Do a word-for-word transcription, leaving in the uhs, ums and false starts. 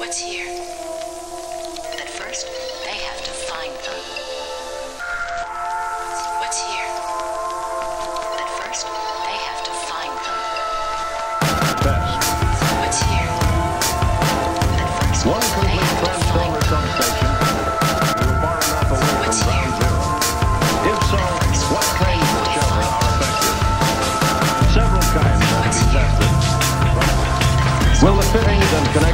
what's here. But first, they have to find them. What's here. But first, they have to find them. Best. What's here. But first, One they complete have to find transformer them. substation. You are far enough away from What's ground zero. If so, what kinds of shelter are effective? Several kinds have to be tested. Will the fittings and connections